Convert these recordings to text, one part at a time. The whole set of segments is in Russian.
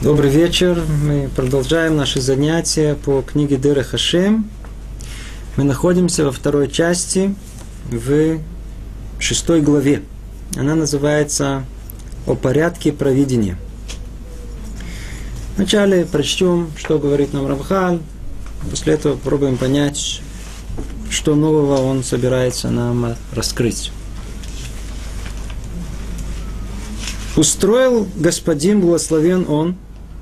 Добрый вечер. Мы продолжаем наши занятия по книге Дерех Ашем. Мы находимся во второй части, в 6 главе. Она называется «О порядке провидения». Вначале прочтем, что говорит нам Рамхаль. После этого попробуем понять, что нового он собирается нам раскрыть. «Устроил Господин, благословен Он,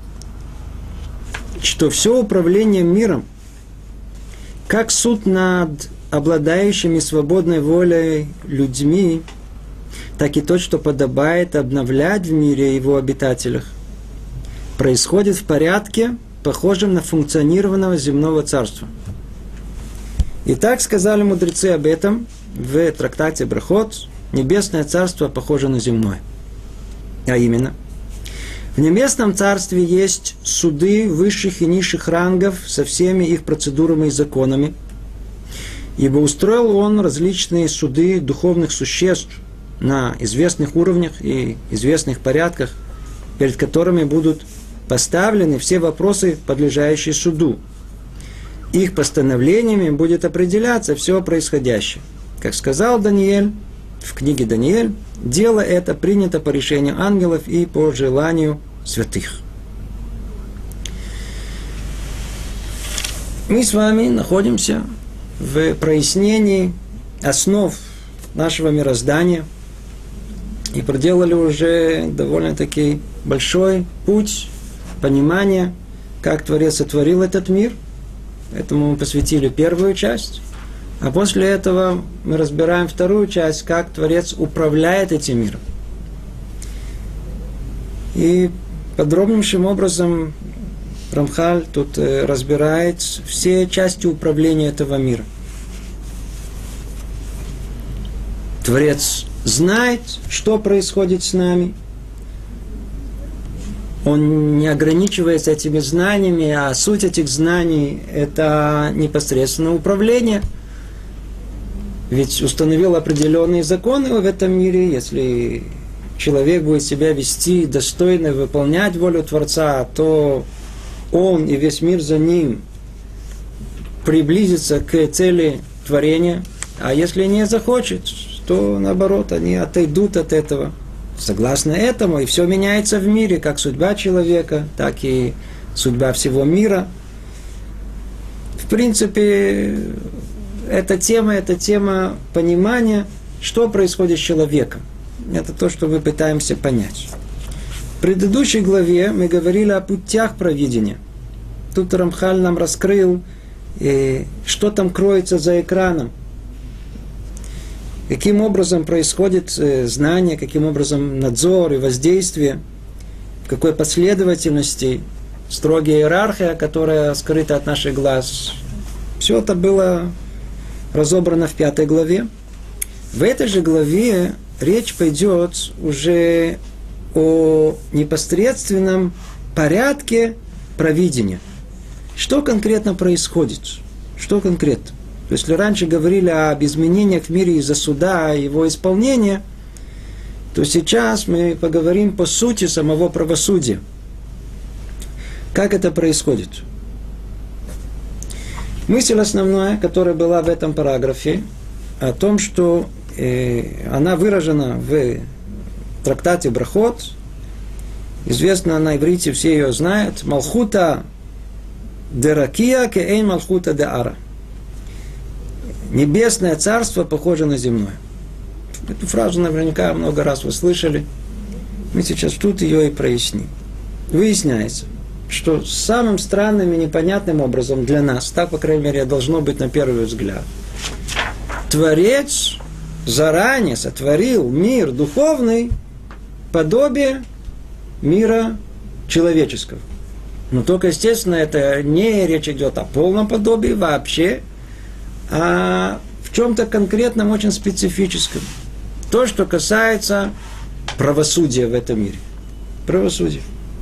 что все управление миром, как суд над обладающими свободной волей людьми, так и то, что подобает обновлять в мире его обитателях, происходит в порядке, похожем на функционированного земного царства. И так сказали мудрецы об этом в трактате Брахот: небесное царство похоже на земное. А именно, в небесном царстве есть суды высших и низших рангов со всеми их процедурами и законами, ибо устроил он различные суды духовных существ на известных уровнях и известных порядках, перед которыми будут поставлены все вопросы, подлежащие суду. Их постановлениями будет определяться все происходящее. Как сказал Даниэль в книге Даниэль, дело это принято по решению ангелов и по желанию святых. Мы с вами находимся в прояснении основ нашего мироздания и проделали уже довольно-таки большой путь понимания, как Творец сотворил этот мир. Этому мы посвятили первую часть. А после этого мы разбираем вторую часть, как Творец управляет этим миром. И подробнейшим образом Рамхаль тут разбирает все части управления этого мира. Творец знает, что происходит с нами. Он не ограничивается этими знаниями, а суть этих знаний – это непосредственно управление. Ведь установил определенные законы в этом мире. Если человек будет себя вести достойно, выполнять волю Творца, то он и весь мир за ним приблизится к цели творения. А если не захочет, то наоборот, они отойдут от этого. Согласно этому, и все меняется в мире, как судьба человека, так и судьба всего мира. В принципе, эта тема понимания, что происходит с человеком. Это то, что мы пытаемся понять. В предыдущей главе мы говорили о путях провидения. Тут Рамхаль нам раскрыл, что там кроется за экраном. Каким образом происходит знание, каким образом надзор и воздействие, в какой последовательности, строгая иерархия, которая скрыта от наших глаз. Все это было разобрано в 5 главе. В этой же главе речь пойдет уже о непосредственном порядке провидения. Что конкретно происходит? Что конкретно? То есть, если раньше говорили об изменениях в мире из-за суда и его исполнения, то сейчас мы поговорим по сути самого правосудия. Как это происходит? Мысль основная, которая была в этом параграфе, о том, что она выражена в трактате Брахот, известна на иврите, все ее знают, «Малхута де ракия кеэйн малхута де ара». Небесное царство похоже на земное. Эту фразу наверняка много раз вы слышали. Мы сейчас тут ее и проясним. Выясняется, что самым странным и непонятным образом для нас, так, по крайней мере, должно быть на первый взгляд, Творец заранее сотворил мир духовный подобие мира человеческого. Но только, естественно, это не речь идет о полном подобии вообще, а в чем-то конкретном, очень специфическом. То, что касается правосудия в этом мире. Правосудие.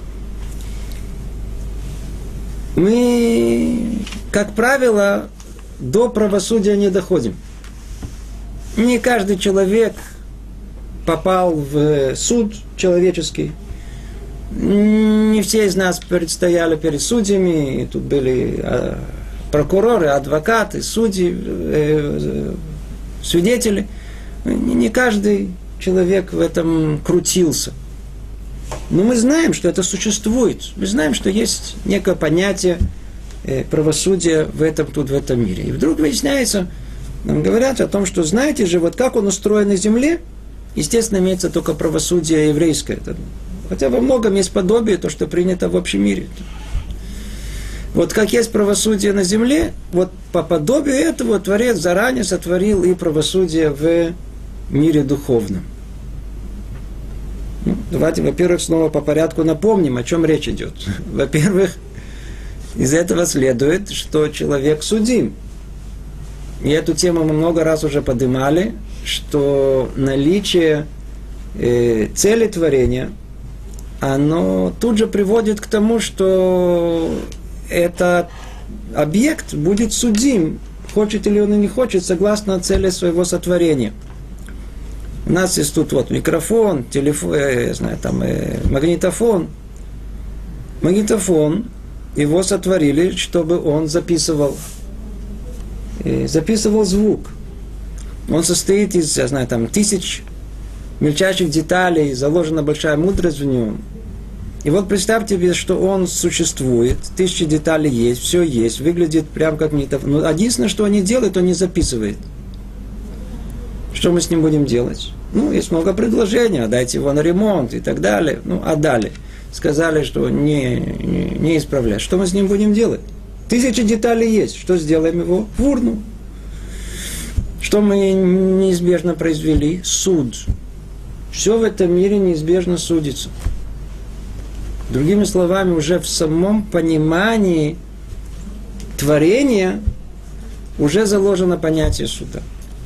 Мы, как правило, до правосудия не доходим. Не каждый человек попал в суд человеческий. Не все из нас предстояли перед судьями, и тут были прокуроры, адвокаты, судьи, свидетели. Не каждый человек в этом крутился. Но мы знаем, что это существует. Мы знаем, что есть некое понятие правосудия в этом мире. И вдруг выясняется, нам говорят о том, что знаете же, вот как он устроен на земле, естественно, имеется только правосудие еврейское. Хотя во многом есть подобие, то, что принято в общем мире. Вот как есть правосудие на земле, вот по подобию этого Творец заранее сотворил и правосудие в мире духовном. Давайте, во-первых, снова по порядку напомним, о чем речь идет. Во-первых, из этого следует, что человек судим. И эту тему мы много раз уже поднимали, что наличие цели творения, оно тут же приводит к тому, что этот объект будет судим, хочет или он и не хочет, согласно цели своего сотворения. У нас есть тут вот микрофон, телефон, я знаю, там магнитофон. Магнитофон, его сотворили, чтобы он записывал звук. Он состоит из, я знаю, там, тысяч мельчайших деталей, заложена большая мудрость в нем. И вот представьте себе, что он существует, тысячи деталей есть, все есть, выглядит прям как магнитофон. Но единственное, что он не делает, он не записывает. Что мы с ним будем делать? Есть много предложений, отдайте его на ремонт и так далее. Отдали. Сказали, что не исправлять. Что мы с ним будем делать? Тысячи деталей есть. Что сделаем его? В урну. Что мы неизбежно произвели? Суд. Все в этом мире неизбежно судится. Другими словами, уже в самом понимании творения уже заложено понятие суда.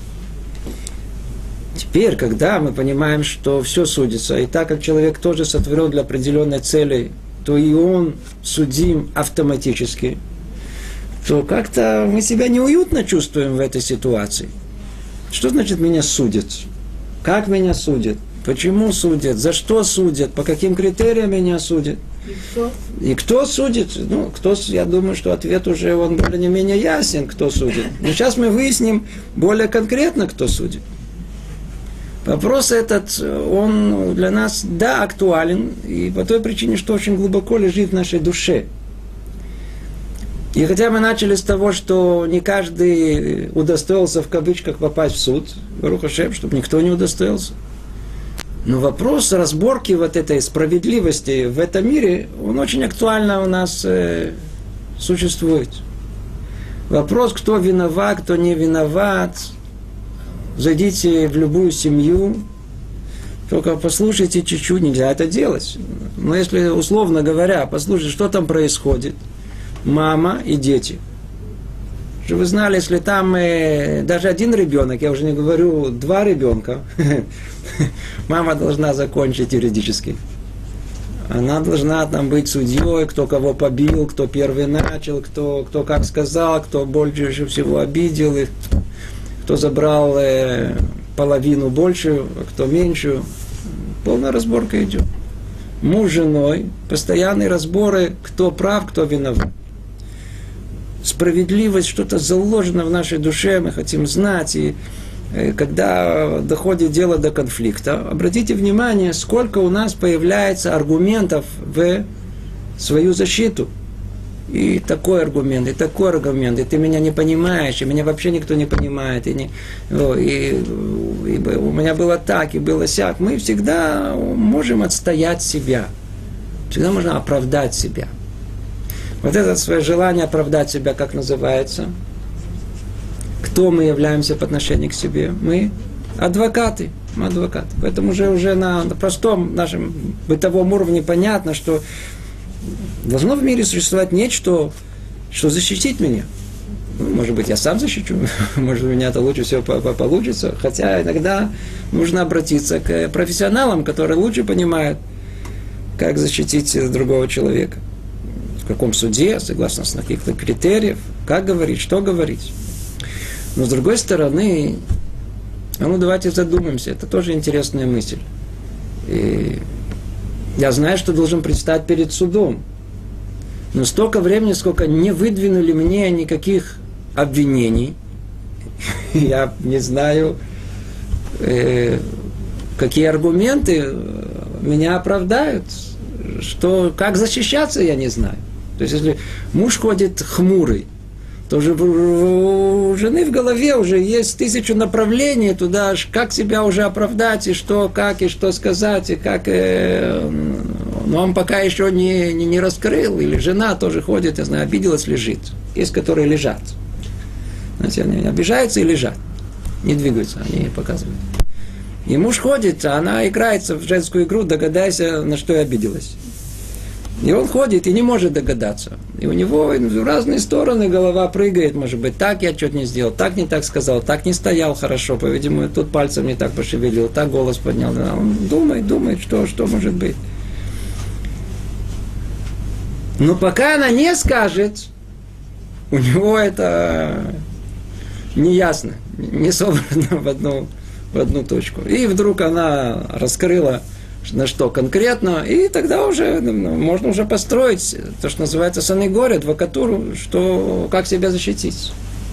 Теперь, когда мы понимаем, что все судится, и так как человек тоже сотворен для определенной цели, то и он судим автоматически, то как-то мы себя неуютно чувствуем в этой ситуации. Что значит меня судят? Как меня судят? Почему судят? За что судят? По каким критериям меня судят? И кто судит? Я думаю, что ответ уже он более-менее ясен, кто судит. Но сейчас мы выясним более конкретно, кто судит. Вопрос этот, он для нас, да, актуален, и по той причине, что очень глубоко лежит в нашей душе. И хотя мы начали с того, что не каждый удостоился, в кавычках, попасть в суд, Барух Ашем, чтобы никто не удостоился. Но вопрос разборки вот этой справедливости в этом мире, он очень актуально у нас существует. Вопрос, кто виноват, кто не виноват. Зайдите в любую семью, только послушайте чуть-чуть, нельзя это делать. Но если, условно говоря, послушайте, что там происходит. Мама и дети. Чтобы вы знали, если там даже один ребенок, я уже не говорю, 2 ребенка, мама должна закончить юридически. Она должна там быть судьей, кто кого побил, кто первый начал, кто как сказал, кто больше всего обидел, кто забрал половину большую, а кто меньшую. Полная разборка идет. Муж с женой, постоянные разборы, кто прав, кто виноват. Справедливость, что-то заложено в нашей душе, мы хотим знать. И когда доходит дело до конфликта, обратите внимание, сколько у нас появляется аргументов в свою защиту. И такой аргумент, и ты меня не понимаешь, и меня вообще никто не понимает, и у меня было так, и было сяк. Мы всегда можем отстоять себя, всегда можно оправдать себя. Вот это свое желание оправдать себя, как называется? Кто мы являемся по отношению к себе? Мы адвокаты. Поэтому уже на простом нашем бытовом уровне понятно, что должно в мире существовать нечто, что защитит меня. Может быть, я сам защищу, может, у меня это лучше всего получится. Хотя иногда нужно обратиться к профессионалам, которые лучше понимают, как защитить другого человека. В каком суде, согласно каких-то критериев, как говорить, что говорить. Но с другой стороны, давайте задумаемся, это тоже интересная мысль. И Я знаю, что должен предстать перед судом. Но столько времени, сколько не выдвинули мне никаких обвинений, я не знаю, какие аргументы меня оправдают, как защищаться, я не знаю. То есть, если муж ходит хмурый, то уже у жены в голове уже есть 1000 направлений туда, как себя уже оправдать, и что, как, и что сказать, и как... Но он пока еще не раскрыл, или жена тоже ходит, я знаю, обиделась, лежит. Есть, которые лежат. Знаете, они обижаются и лежат. Не двигаются, они показывают. И муж ходит, а она играется в женскую игру, догадайся, на что я обиделась. И он ходит и не может догадаться. И у него в разные стороны голова прыгает, может быть, так я что-то не сделал, так не так сказал, так не стоял хорошо, по-видимому, тут пальцем не так пошевелил, так голос поднял. Он думает, что может быть. Но пока она не скажет, у него это не ясно, не собрано в одну точку. И вдруг она раскрыла, на что конкретно, и тогда уже можно уже построить то, что называется санегория, адвокатуру, как себя защитить.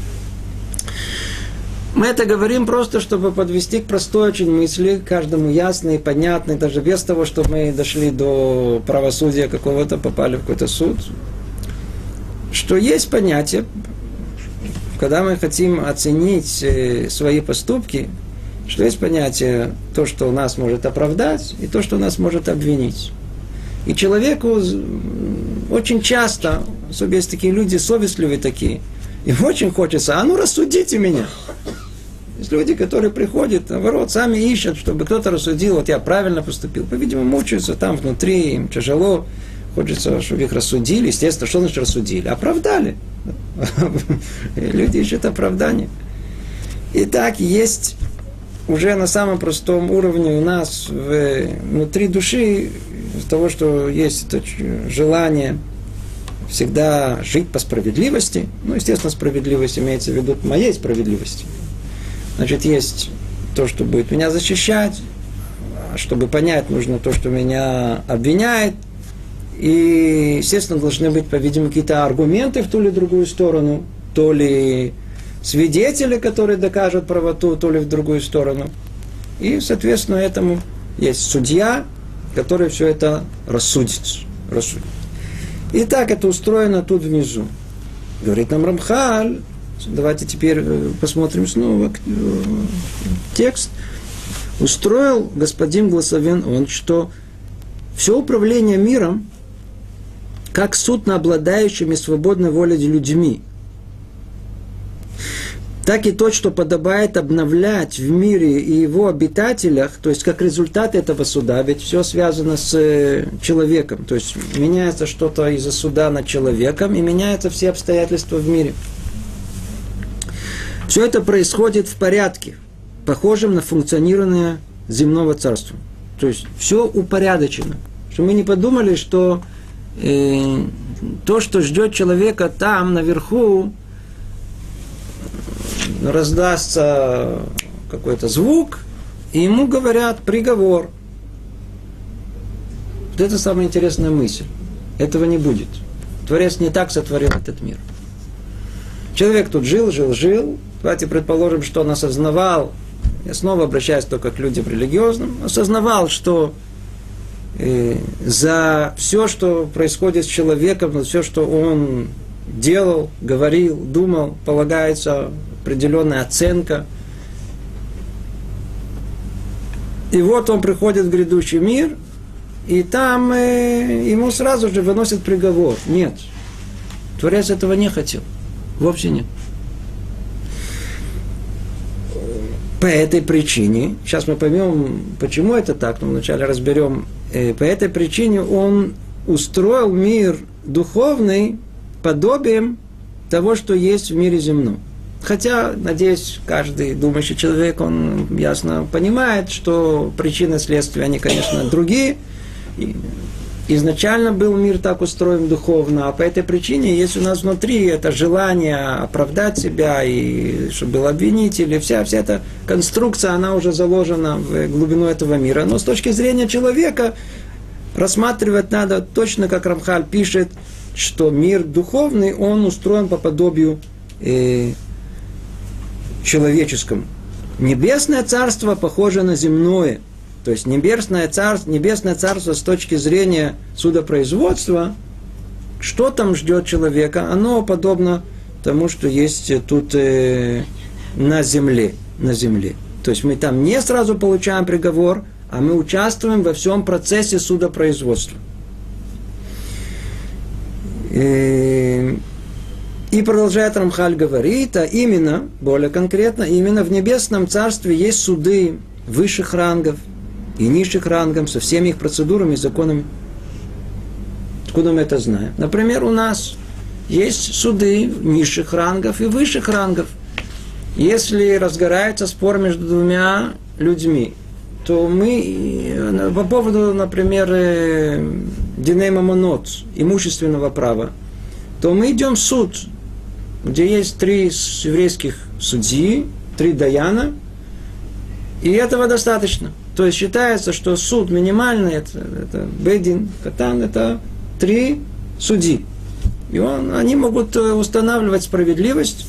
Мы это говорим просто, чтобы подвести к простой очень мысли, каждому ясной, понятной, даже без того, чтобы мы дошли до правосудия какого-то, попали в какой-то суд, что есть понятие, когда мы хотим оценить свои поступки, что есть понятие то, что нас может оправдать, и то, что нас может обвинить. И человеку очень часто, особенно есть такие люди, совестливые такие, им очень хочется, рассудите меня. Есть люди, которые приходят, наоборот, сами ищут, чтобы кто-то рассудил, вот я правильно поступил. По-видимому, мучаются там внутри, им тяжело, хочется, чтобы их рассудили. Естественно, что значит рассудили? Оправдали. Люди ищут оправдание. Итак, есть уже на самом простом уровне у нас внутри души того, что есть это желание всегда жить по справедливости. Естественно, справедливость имеется в виду моей справедливости. Значит, есть то, что будет меня защищать, чтобы понять, нужно то, что меня обвиняет. И, естественно, должны быть, по-видимому, какие-то аргументы в ту или другую сторону, то ли свидетели, которые докажут правоту, то ли в другую сторону. И, соответственно, этому есть судья, который все это рассудит. И так это устроено тут внизу. Говорит нам Рамхаль, давайте теперь посмотрим снова текст. Устроил господин благословен он, что все управление миром, как суд над обладающими свободной волей людьми, так и то, что подобает обновлять в мире и его обитателях, то есть как результат этого суда, ведь все связано с человеком, то есть меняется что-то из-за суда над человеком и меняются все обстоятельства в мире. Все это происходит в порядке, похожем на функционирование земного царства. То есть все упорядочено. Чтобы мы не подумали, что то, что ждет человека там, наверху, раздастся какой-то звук, и ему говорят приговор. Вот это самая интересная мысль. Этого не будет. Творец не так сотворил этот мир. Человек тут жил. Давайте предположим, что он осознавал, я снова обращаюсь только к людям религиозным, осознавал, что за все, что происходит с человеком, за все, что он делал, говорил, думал, полагается определенная оценка. И вот он приходит в грядущий мир, и там ему сразу же выносят приговор. Нет. Творец этого не хотел. Вовсе нет. По этой причине, сейчас мы поймем, почему это так, но вначале разберем, по этой причине он устроил мир духовный подобием того, что есть в мире земном. Хотя, надеюсь, каждый думающий человек, он ясно понимает, что причины следствия, они, конечно, другие. Изначально был мир так устроен духовно, а по этой причине есть у нас внутри это желание оправдать себя, и чтобы был обвинитель, и вся эта конструкция, она уже заложена в глубину этого мира. Но с точки зрения человека, рассматривать надо точно, как Рамхаль пишет, что мир духовный, он устроен по подобию человеческому. Небесное царство похоже на земное. То есть небесное царство с точки зрения судопроизводства, что там ждет человека, оно подобно тому, что есть тут на земле. То есть мы там не сразу получаем приговор, а мы участвуем во всем процессе судопроизводства. И продолжает Рамхаль говорит, а именно, более конкретно, именно в небесном царстве есть суды высших рангов и низших рангов со всеми их процедурами и законами. Откуда мы это знаем? Например, у нас есть суды низших рангов и высших рангов. Если разгорается спор между двумя людьми, то мы по поводу, например, диней мамонот, имущественного права, то мы идем в суд, где есть 3 еврейских судьи, 3 даяна, и этого достаточно. То есть считается, что суд минимальный, это бейдин, катан, это 3 судьи. И они могут устанавливать справедливость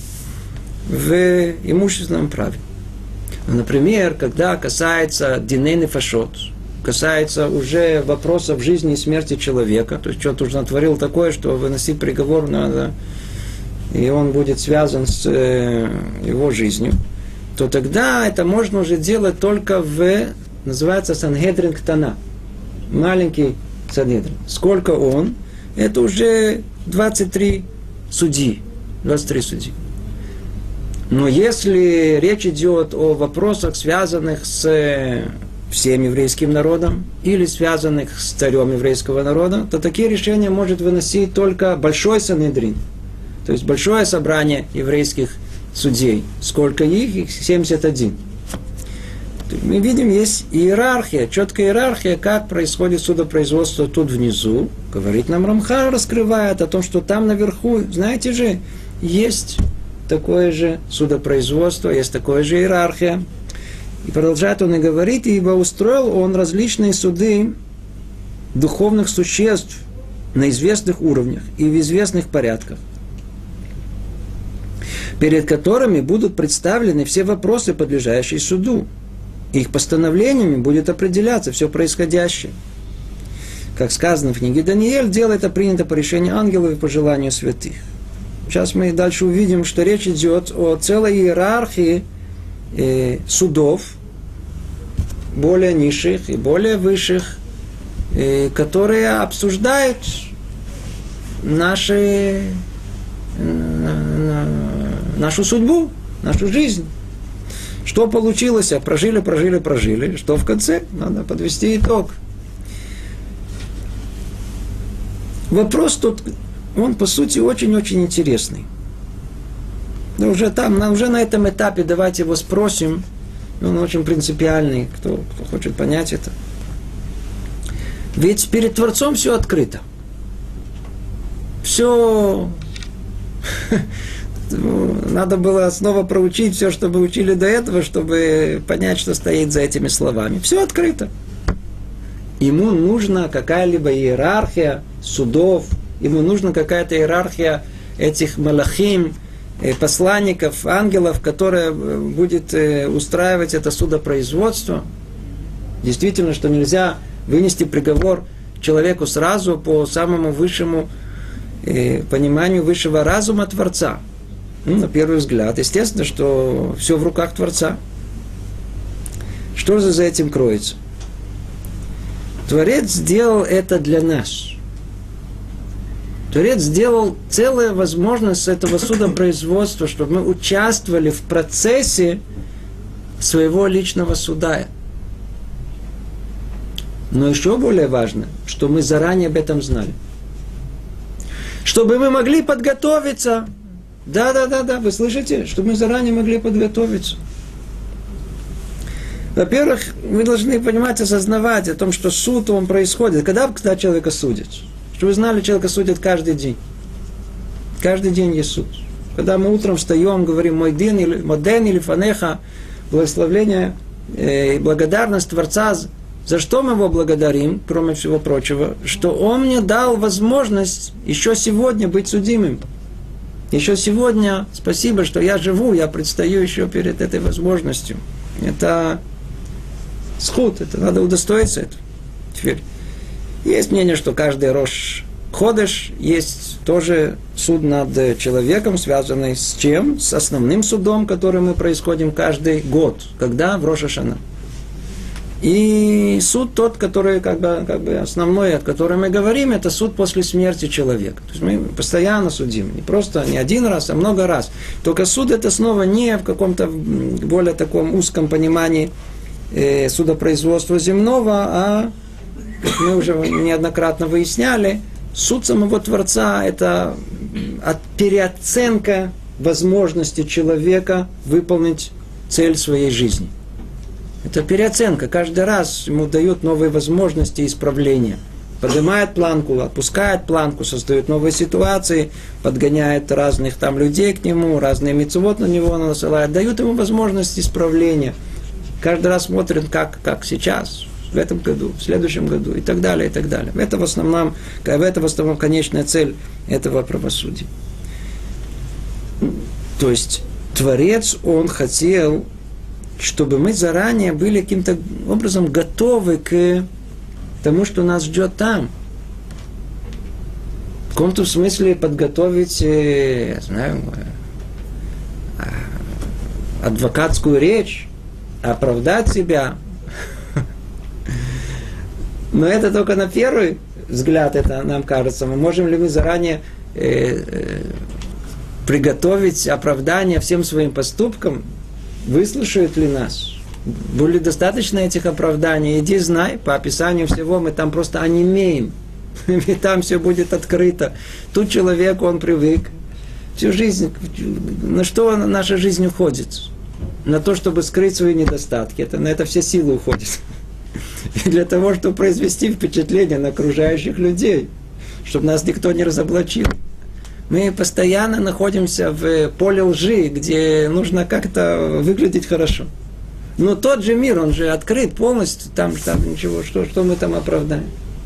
в имущественном праве. Например, когда касается диней нефашот, касается уже вопросов жизни и смерти человека, то есть что-то уже натворил такое, что выносить приговор надо, и он будет связан с его жизнью, то тогда это можно уже делать только называется Сангедрин Ктана, маленький Сангедрин. Сколько он? Это уже 23 судьи. 23 судьи. Но если речь идет о вопросах, связанных с всем еврейским народом, или связанных с царем еврейского народа, то такие решения может выносить только большой Санедрин, то есть большое собрание еврейских судей. Сколько их? Их 71. Мы видим, есть иерархия, четкая иерархия, как происходит судопроизводство тут внизу. Говорит нам Рамхаль, раскрывает о том, что там наверху, знаете же, есть такое же судопроизводство, есть такое же иерархия. И продолжает он и говорит, ибо устроил он различные суды духовных существ на известных уровнях и в известных порядках, перед которыми будут представлены все вопросы, подлежащие суду. Их постановлениями будет определяться все происходящее. Как сказано в книге Даниэль, дело это принято по решению ангелов и по желанию святых. Сейчас мы дальше увидим, что речь идет о целой иерархии судов, более низших и более высших, которые обсуждают нашу судьбу, нашу жизнь. Что получилось? Прожили. Что в конце? Надо подвести итог. Вопрос тут, он по сути очень-очень интересный. Но уже на этом этапе давайте его спросим. Он очень принципиальный, кто хочет понять это. Ведь перед Творцом все открыто. Все... Надо было снова проучить все, что мы учили до этого, чтобы понять, что стоит за этими словами. Все открыто. Ему нужна какая-либо иерархия судов, ему нужна какая-то иерархия этих малахим, посланников, ангелов, которая будет устраивать это судопроизводство. Действительно, что нельзя вынести приговор человеку сразу по самому высшему пониманию высшего разума Творца. На первый взгляд, естественно, что все в руках Творца. Что же за этим кроется? Творец сделал это для нас. Творец сделал целую возможность этого судопроизводства, чтобы мы участвовали в процессе своего личного суда. Но еще более важно, что мы заранее об этом знали. Чтобы мы могли подготовиться. Да, вы слышите? Чтобы мы заранее могли подготовиться. Во-первых, мы должны понимать, осознавать о том, что суд, он происходит. Когда человека судят? Чтобы вы знали, человека судят каждый день. Каждый день есть суд. Когда мы утром встаем, говорим «Моден» или «Фанеха», благословление и благодарность Творца За что мы его благодарим, кроме всего прочего? Что он мне дал возможность еще сегодня быть судимым. Еще сегодня спасибо, что я живу, я предстаю еще перед этой возможностью. Это схуд, это надо удостоиться этого. Теперь есть мнение, что каждый Рош Ходеш есть тоже суд над человеком, связанный с чем? С основным судом, который мы происходим каждый год. Когда? В Рош ха-Шана. И суд тот, который как бы основной, о котором мы говорим, это суд после смерти человека. То есть мы постоянно судим. Не просто не один раз, а много раз. Только суд это снова не в каком-то более таком узком понимании судопроизводства земного, а, как мы уже неоднократно выясняли, суд самого Творца – это переоценка возможности человека выполнить цель своей жизни. Это переоценка. Каждый раз ему дают новые возможности исправления. Поднимает планку, отпускает планку, создает новые ситуации, подгоняет разных там людей к нему, разные мицвот на него насылает, дают ему возможность исправления. Каждый раз смотрит, как сейчас, в этом году, в следующем году и так далее, и так далее. Это в основном конечная цель этого правосудия. То есть Творец, он хотел, чтобы мы заранее были каким-то образом готовы к тому, что нас ждет там. В каком-то смысле подготовить, я знаю, адвокатскую речь, оправдать себя. Но это только на первый взгляд, это нам кажется. Можем ли мы заранее приготовить оправдание всем своим поступкам? Выслушают ли нас? Будет достаточно этих оправданий? Иди знай, по описанию всего мы там просто онемеем. И там все будет открыто. Тут человек, он привык. Всю жизнь, на что наша жизнь уходит? На то, чтобы скрыть свои недостатки. На это все силы уходят. И для того, чтобы произвести впечатление на окружающих людей. Чтобы нас никто не разоблачил. Мы постоянно находимся в поле лжи, где нужно как-то выглядеть хорошо. Но тот же мир, он же открыт полностью, там ничего, что мы там оправдаем.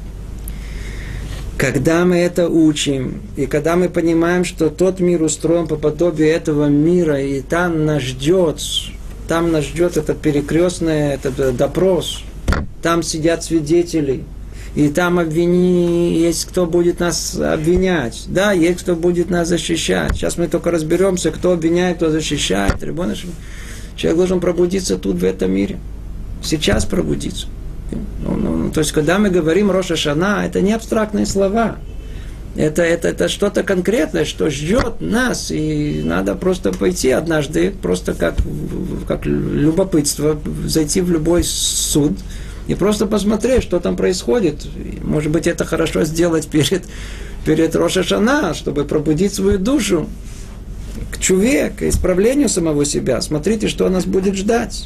Когда мы это учим, и когда мы понимаем, что тот мир устроен по подобию этого мира, и там нас ждет этот перекрестный этот допрос, там сидят свидетели, и там есть кто будет нас обвинять. Да, есть кто будет нас защищать. Сейчас мы только разберемся, кто обвиняет, кто защищает. Человек должен пробудиться тут, в этом мире. Сейчас пробудиться. То есть, когда мы говорим Рош ха-Шана, это не абстрактные слова. Это что-то конкретное, что ждет нас. И надо просто пойти однажды, просто как любопытство, зайти в любой суд, и просто посмотреть, что там происходит. Может быть, это хорошо сделать перед Рош ха-Шана, чтобы пробудить свою душу к чуве, к исправлению самого себя. Смотрите, что нас будет ждать.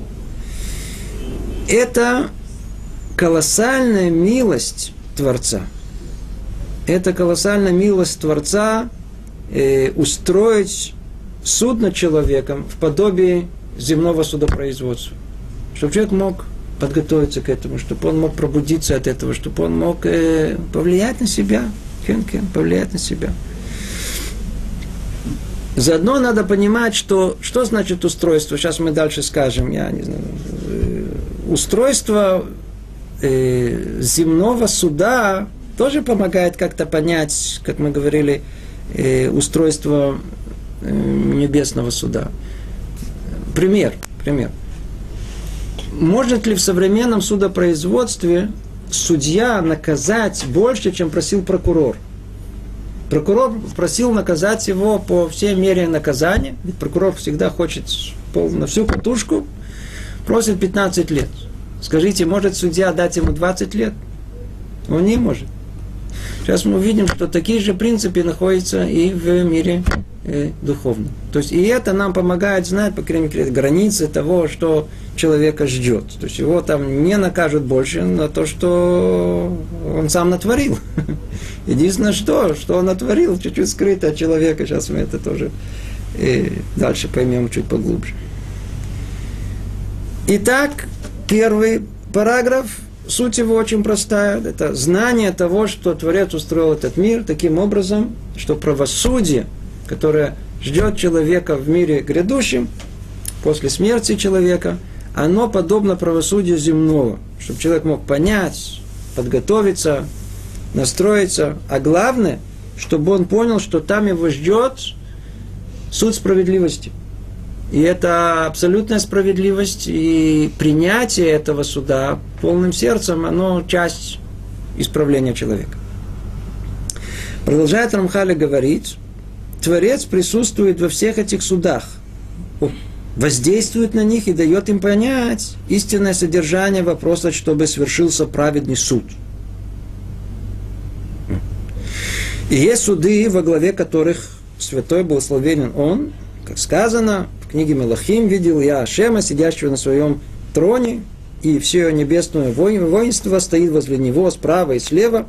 Это колоссальная милость Творца. Это колоссальная милость Творца устроить суд над человеком в подобии земного судопроизводства. Чтобы человек мог подготовиться к этому, чтобы он мог пробудиться от этого, чтобы он мог повлиять на себя. Повлиять на себя. Заодно надо понимать, что значит устройство. Сейчас мы дальше скажем. Я не знаю. Устройство земного суда тоже помогает как-то понять, как мы говорили, устройство небесного суда. Пример. Может ли в современном судопроизводстве судья наказать больше, чем просил прокурор? Прокурор просил наказать его по всей мере наказания, ведь прокурор всегда хочет на всю катушку, просит 15 лет. Скажите, может судья дать ему 20 лет? Он не может. Сейчас мы увидим, что такие же принципы находятся и в мире духовном. То есть и это нам помогает знать, по крайней мере, границы того, что человека ждет. То есть его там не накажут больше на то, что он сам натворил. Единственное, что он натворил, чуть-чуть скрыто от человека. Сейчас мы это тоже дальше поймем чуть поглубже. Итак, первый параграф суть его очень простая. Это знание того, что Творец устроил этот мир таким образом, что правосудие, которое ждет человека в мире грядущем, после смерти человека, оно подобно правосудию земного. Чтобы человек мог понять, подготовиться, настроиться. А главное, чтобы он понял, что там его ждет суд справедливости. И это абсолютная справедливость, и принятие этого суда полным сердцем, оно часть исправления человека. Продолжает Рамхаль говорить, Творец присутствует во всех этих судах, воздействует на них и дает им понять истинное содержание вопроса, чтобы свершился праведный суд. И есть суды, во главе которых святой благословенен Он, как сказано в книге Мелахим, видел я Ашема, сидящего на своем троне, и все небесное воинство стоит возле него справа и слева.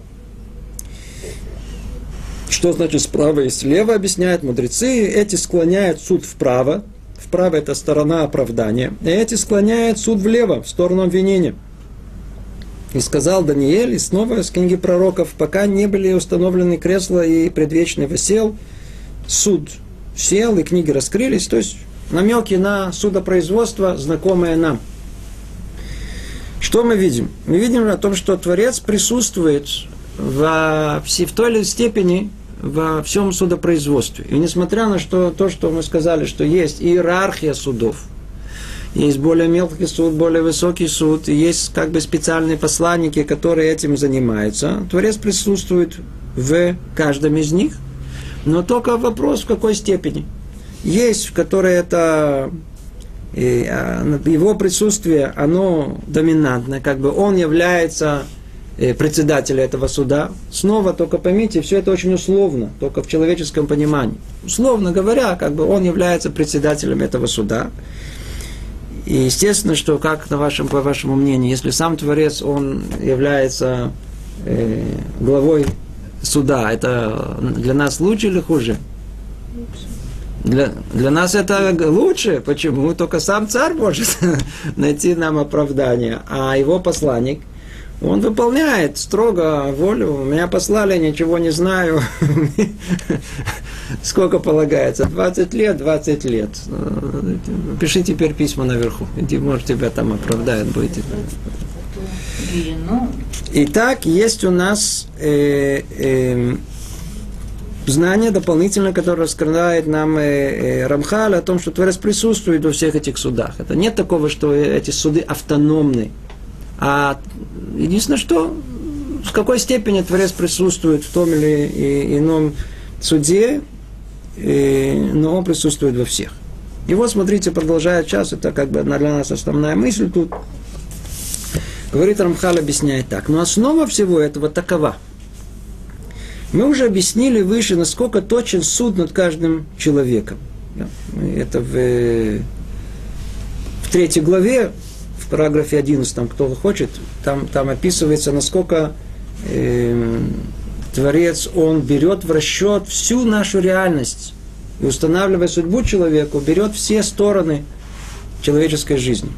Что значит справа и слева, объясняют мудрецы. Эти склоняют суд вправо. Вправо – это сторона оправдания. И эти склоняют суд влево, в сторону обвинения. И сказал Даниэль, и снова из книги пророков, пока не были установлены кресла и предвечный восел, суд сел, и книги раскрылись. То есть намеки на судопроизводство, знакомые нам. Что мы видим? Мы видим о том, что Творец присутствует в той или иной степени во всем судопроизводстве. И несмотря на то, что мы сказали, что есть иерархия судов, есть более мелкий суд, более высокий суд, и есть как бы специальные посланники, которые этим занимаются, Творец присутствует в каждом из них, но только вопрос, в какой степени. Есть, в которой это его присутствие, оно доминантное, как бы он является председателя этого суда. Снова, только поймите, все это очень условно, только в человеческом понимании. Условно говоря, как бы он является председателем этого суда. И естественно, что, как по вашему мнению, если сам Творец, он является главой суда, это для нас лучше или хуже? Для нас это лучше. Почему? Только сам царь может найти нам оправдание, а его посланник, он выполняет строго волю. Меня послали, ничего не знаю. Сколько полагается? 20 лет, 20 лет. Пиши теперь письма наверху. Может, тебя там оправдают, будете. Итак, есть у нас знание дополнительное, которое раскрывает нам Рамхаль о том, что Творец присутствует во всех этих судах. Это нет такого, что эти суды автономны. А единственное, что в какой степени Творец присутствует в том или ином суде, но он присутствует во всех. И вот, смотрите, продолжает час, это как бы для нас основная мысль тут. Говорит Рамхаль, объясняет так. Но основа всего этого такова. Мы уже объяснили выше, насколько точен суд над каждым человеком. Это в 3 главе, в параграфе 11, кто хочет, там описывается, насколько Творец, он берет в расчет всю нашу реальность и, устанавливая судьбу человеку, берет все стороны человеческой жизни.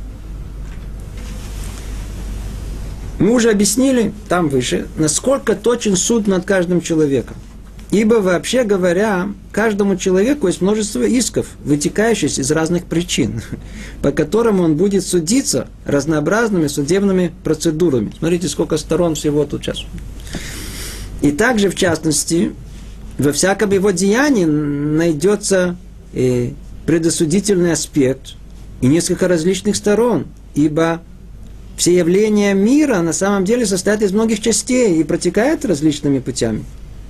Мы уже объяснили, там выше, насколько точен суд над каждым человеком. Ибо, вообще говоря, каждому человеку есть множество исков, вытекающих из разных причин, по которым он будет судиться разнообразными судебными процедурами. Смотрите, сколько сторон всего тут сейчас. И также, в частности, во всяком его деянии найдется предосудительный аспект и несколько различных сторон, ибо все явления мира на самом деле состоят из многих частей и протекают различными путями.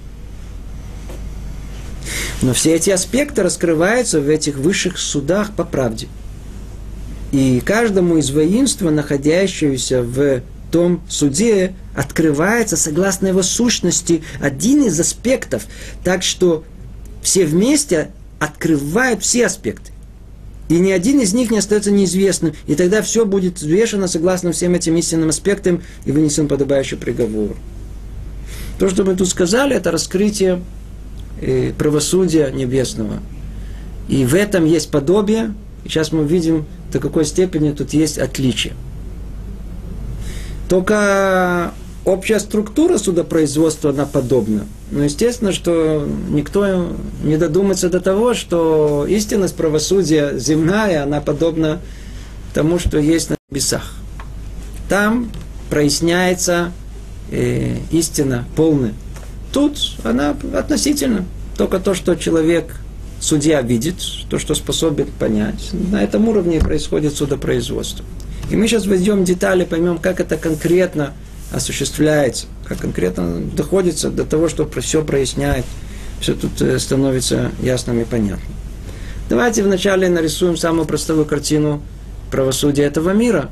Но все эти аспекты раскрываются в этих высших судах по правде. И каждому из воинства, находящегося в том суде, открывается, согласно его сущности, один из аспектов, так что все вместе открывают все аспекты. И ни один из них не остается неизвестным. И тогда все будет взвешено согласно всем этим истинным аспектам и вынесен подобающий приговор. То, что мы тут сказали, это раскрытие правосудия небесного. И в этом есть подобие. И сейчас мы видим, до какой степени тут есть отличие. Только общая структура судопроизводства, она подобна. Но естественно, что никто не додумается до того, что истинность правосудия земная, она подобна тому, что есть на небесах. Там проясняется истина полная. Тут она относительно. Только то, что человек, судья, видит, то, что способен понять. На этом уровне происходит судопроизводство. И мы сейчас войдем в детали, поймем, как это конкретно осуществляется, как конкретно доходится до того, что все проясняет, все тут становится ясным и понятным. Давайте вначале нарисуем самую простую картину правосудия этого мира.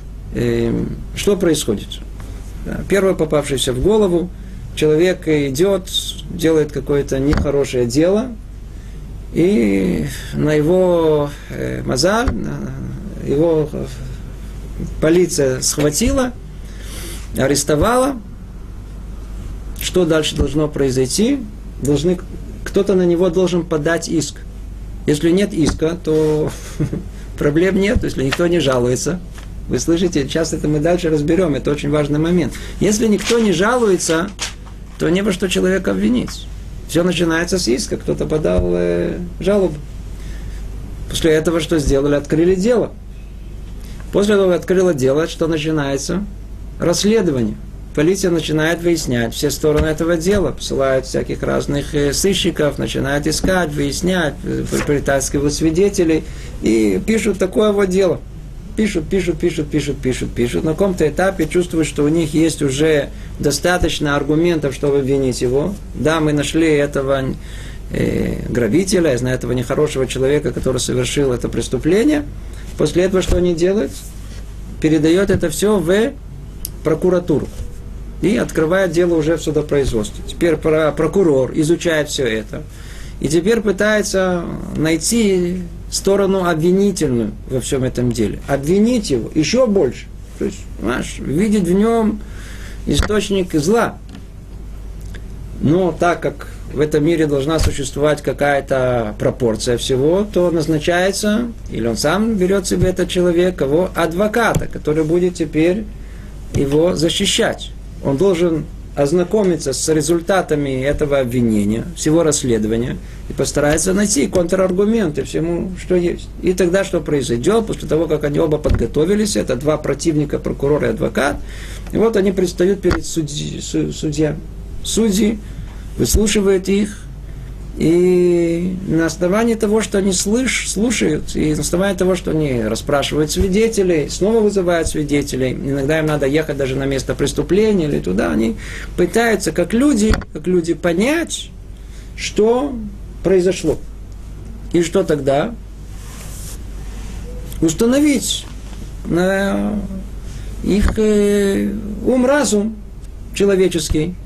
Что происходит? Первое попавшееся в голову, человек идет, делает какое-то нехорошее дело, и на его мазаль, его полиция схватила, арестовала. Что дальше должно произойти? Кто-то на него должен подать иск. Если нет иска, то проблем нет, если никто не жалуется. Вы слышите, сейчас это мы дальше разберем, это очень важный момент. Если никто не жалуется, то не во что человека обвинить. Все начинается с иска, кто-то подал жалобу. После этого что сделали? Открыли дело. После того, как открыло дело, что начинается? Расследование. Полиция начинает выяснять все стороны этого дела, посылают всяких разных сыщиков, начинают искать, выяснять, притаскивают свидетелей и пишут такое вот дело. Пишут. На каком-то этапе чувствуют, что у них есть уже достаточно аргументов, чтобы обвинить его. Да, мы нашли этого грабителя, я знаю, этого нехорошего человека, который совершил это преступление. После этого что они делают? Передают это все в прокуратуру. И открывает дело уже в судопроизводстве. Теперь прокурор изучает все это. И теперь пытается найти сторону обвинительную во всем этом деле. Обвинить его еще больше. То есть, видеть в нем источник зла. Но так как в этом мире должна существовать какая-то пропорция всего, то назначается, или он сам берет себе этот человек, кого? Адвоката, который будет теперь его защищать. Он должен ознакомиться с результатами этого обвинения, всего расследования, и постарается найти контраргументы всему, что есть. И тогда что произойдет? После того, как они оба подготовились, это два противника, прокурор и адвокат, и вот они предстают перед судьями. Судьи выслушивают их, и на основании того, что они слушают, и на основании того, что они расспрашивают свидетелей, снова вызывают свидетелей, иногда им надо ехать даже на место преступления или туда, они пытаются, как люди понять, что произошло. И что тогда? Установить на их ум-разум человеческий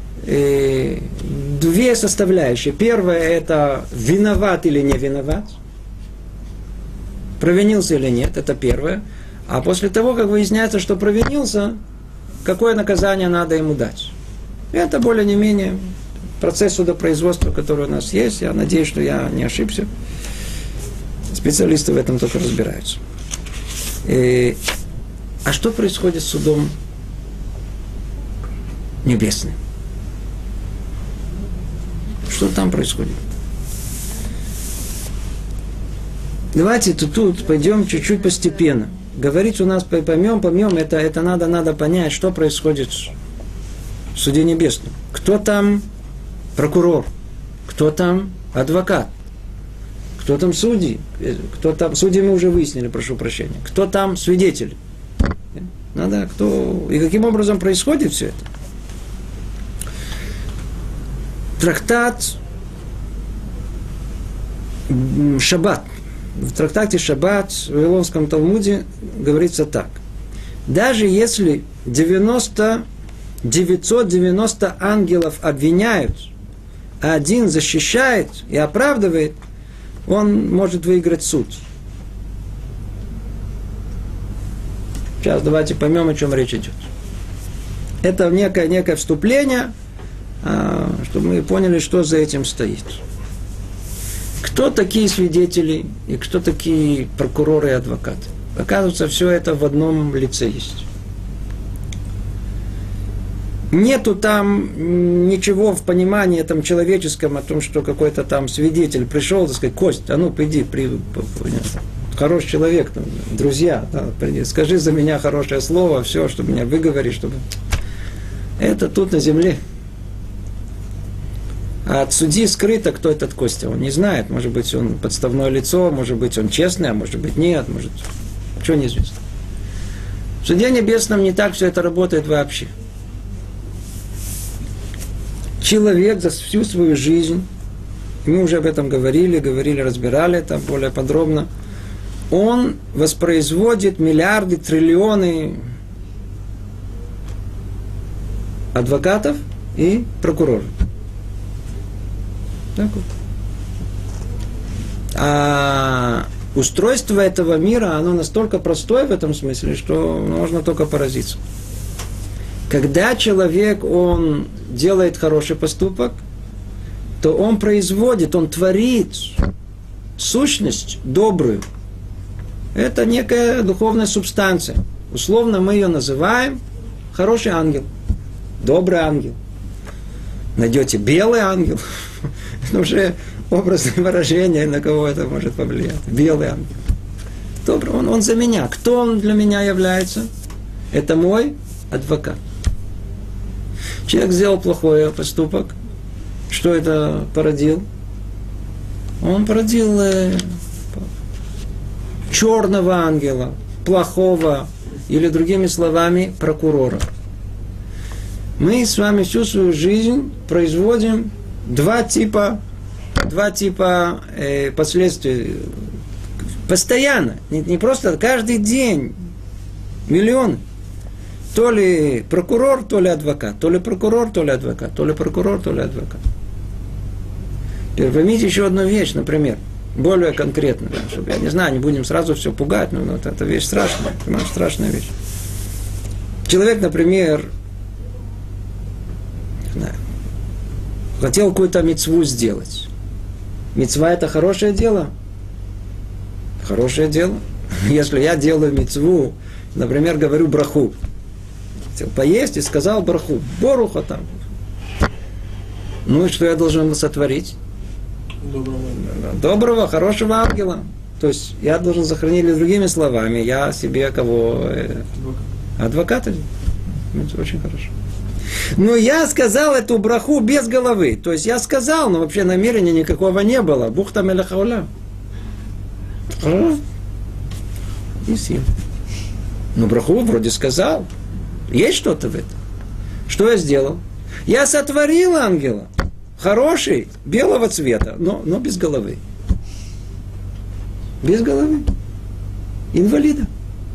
две составляющие. Первая – это виноват или не виноват. Провинился или нет, это первое. А после того, как выясняется, что провинился, какое наказание надо ему дать. Это более-менее процесс судопроизводства, который у нас есть. Я надеюсь, что я не ошибся. Специалисты в этом только разбираются. А что происходит с судом небесным? Что там происходит? Давайте тут пойдем чуть-чуть постепенно. Говорить у нас поймем, это надо понять, что происходит в суде небесном. Кто там прокурор? Кто там адвокат? Кто там судьи? Кто там судьи мы уже выяснили, прошу прощения. Кто там свидетели? И каким образом происходит все это? Трактат Шаббат. В трактате Шаббат в Вавилонском Талмуде говорится так. Даже если 990 ангелов обвиняют, а один защищает и оправдывает, он может выиграть суд. Сейчас давайте поймем, о чем речь идет. Это некое вступление, чтобы мы поняли, что за этим стоит. Кто такие свидетели и кто такие прокуроры и адвокаты? Оказывается, все это в одном лице есть. Нету там ничего в понимании там человеческом о том, что какой-то там свидетель пришел, так сказать, Кость, а ну, приди, хороший человек, там, друзья, да, приди, скажи за меня хорошее слово, все, чтобы меня выговорить, чтобы... Это тут на земле. А от судьи скрыто, кто этот Костя. Он не знает, может быть, он подставное лицо, может быть, он честный, а может быть, нет, может... Что неизвестно. В суде небесном не так все это работает вообще. Человек за всю свою жизнь, мы уже об этом говорили, разбирали там более подробно, он воспроизводит миллиарды, триллионы адвокатов и прокуроров. Так вот. А устройство этого мира, оно настолько простое в этом смысле, что можно только поразиться. Когда человек, он делает хороший поступок, то он производит, он творит сущность добрую. Это некая духовная субстанция. Условно мы ее называем хороший ангел, добрый ангел. Найдете белый ангел, это уже образное выражение, на кого это может повлиять. Белый ангел. Добрый, он за меня. Кто он для меня является? Это мой адвокат. Человек сделал плохой поступок. Что это породил? Он породил черного ангела, плохого, или другими словами, прокурора. Мы с вами всю свою жизнь производим два типа последствий. Постоянно. Не просто каждый день. Миллион. То ли прокурор, то ли адвокат. То ли прокурор, то ли адвокат. То ли прокурор, то ли адвокат. Теперь поймите еще одну вещь, например. Более конкретно. Да, чтобы, я не знаю, не будем сразу все пугать, но вот это вещь страшная. Понимаешь, страшная вещь. Человек, например, не знаю, хотел какую-то мицву сделать. Мицва – это хорошее дело? Хорошее дело. Если я делаю мицву, например, говорю браху, хотел поесть и сказал браху, боруха там. Ну и что я должен сотворить? Доброго, хорошего ангела. То есть я должен сохранить, или другими словами, я себе кого? Адвоката. Это очень хорошо. Но я сказал эту браху без головы. То есть я сказал, но вообще намерения никакого не было. Бухта мелехауля. И съел. Но браху вроде сказал. Есть что-то в этом. Что я сделал? Я сотворил ангела. Хороший, белого цвета, но без головы. Без головы. Инвалида.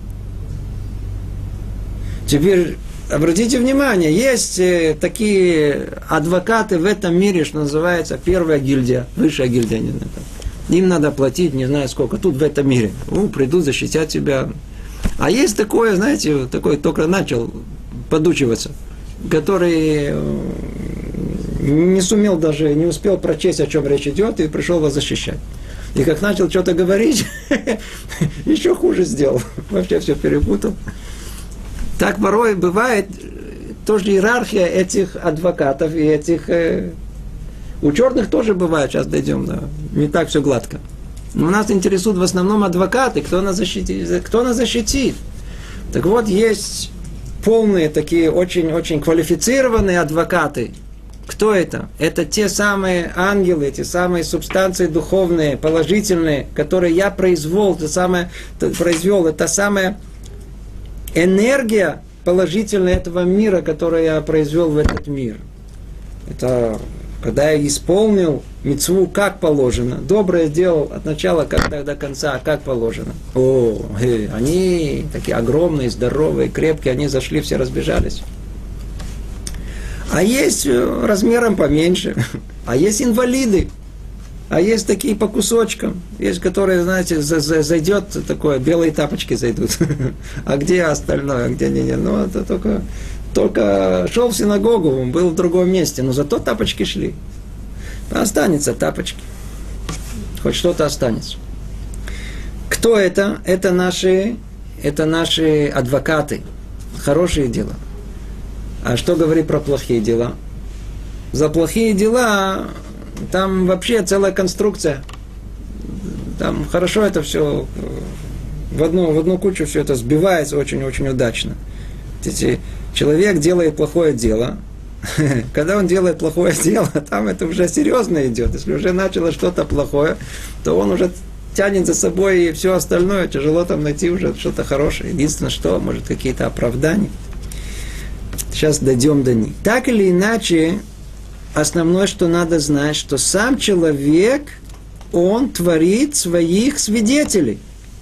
Теперь обратите внимание, есть такие адвокаты в этом мире, что называется первая гильдия, высшая гильдия. Не знаю, им надо платить, не знаю сколько, тут в этом мире. Придут защищать тебя. А есть такое, знаете, такой только начал подучиваться, который не сумел даже, не успел прочесть, о чем речь идет, и пришел вас защищать. И как начал что-то говорить, еще хуже сделал. Вообще все перепутал. Так порой бывает тоже иерархия этих адвокатов и этих... У черных тоже бывает, сейчас дойдем, да, не так все гладко. Но нас интересуют в основном адвокаты, кто нас защитит. Так вот, есть полные такие очень-очень квалифицированные адвокаты. Кто это? Это те самые ангелы, те самые субстанции духовные, положительные, которые я произвел, это самая энергия положительная этого мира, которую я произвел в этот мир. Это когда я исполнил мицву как положено, доброе делал от начала до конца, как положено. Они такие огромные, здоровые, крепкие, они зашли, все разбежались. А есть размером поменьше, а есть инвалиды, а есть такие по кусочкам, есть, которые, знаете, зайдет такое, белые тапочки зайдут, а где остальное, а где не, ну это только шел в синагогу, был в другом месте, но зато тапочки шли. Останется тапочки, хоть что-то останется. Кто это? Это наши адвокаты, хорошие дела. А что говорит про плохие дела? За плохие дела там вообще целая конструкция. Там хорошо это все в одну кучу все это сбивается очень-очень удачно. Человек делает плохое дело. Когда он делает плохое дело, там это уже серьезно идет. Если уже начало что-то плохое, то он уже тянет за собой и все остальное. Тяжело там найти уже что-то хорошее. Единственное, что, может, какие-то оправдания. Сейчас дойдем до них. Так или иначе, основное, что надо знать, что сам человек, он творит своих свидетелей.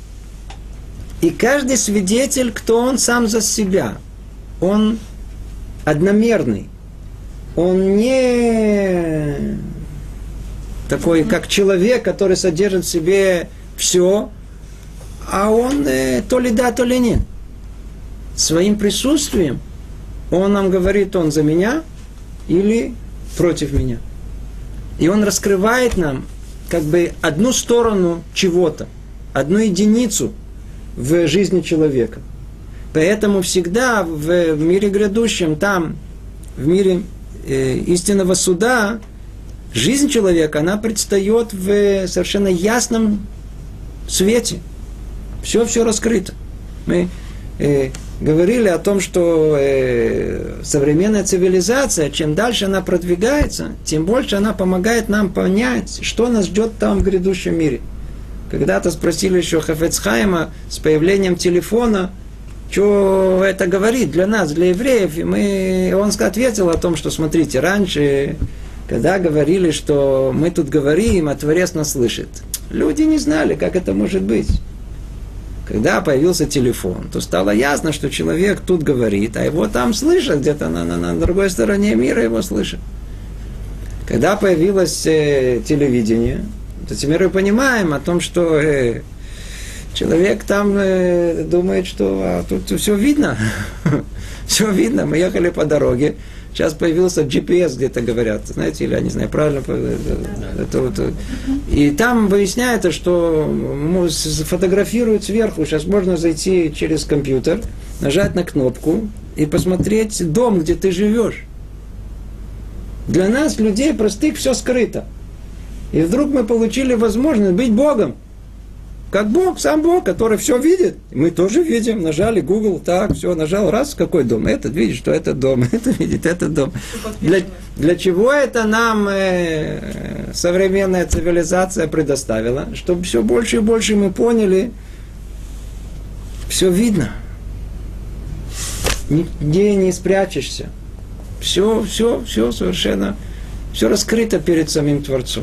И каждый свидетель, кто он сам за себя, он одномерный. Он не такой, как человек, который содержит в себе все, а он то ли да, то ли нет. Своим присутствием он нам говорит, он за меня или против меня. И он раскрывает нам как бы одну сторону чего-то, одну единицу в жизни человека. Поэтому всегда в мире грядущем, там, в мире истинного суда, жизнь человека, она предстает в совершенно ясном свете. Все раскрыто. Мы говорили о том, что современная цивилизация, чем дальше она продвигается, тем больше она помогает нам понять, что нас ждет там в грядущем мире. Когда-то спросили еще Хафец Хаима с появлением телефона, что это говорит для нас, для евреев. И он ответил о том, что, смотрите, раньше, когда говорили, что мы тут говорим, а Творец нас слышит, люди не знали, как это может быть. Когда появился телефон, то стало ясно, что человек тут говорит, а его там слышат, где-то на другой стороне мира его слышат. Когда появилось телевидение, то теперь мы понимаем о том, что человек там думает, что тут все видно. Все видно. Мы ехали по дороге. Сейчас появился GPS, где-то говорят. Знаете, или я не знаю, правильно. И там выясняется, что фотографируют сверху. Сейчас можно зайти через компьютер, нажать на кнопку и посмотреть дом, где ты живешь. Для нас, людей простых, все скрыто. И вдруг мы получили возможность быть Богом. Как Бог, сам Бог, который все видит. Мы тоже видим. Нажали Google, так, все, нажал, раз, какой дом? Этот видит, что это дом, это видит, это дом. Для чего это нам современная цивилизация предоставила? Чтобы все больше и больше мы поняли, все видно. Нигде не спрячешься. Все совершенно, все раскрыто перед самим Творцом.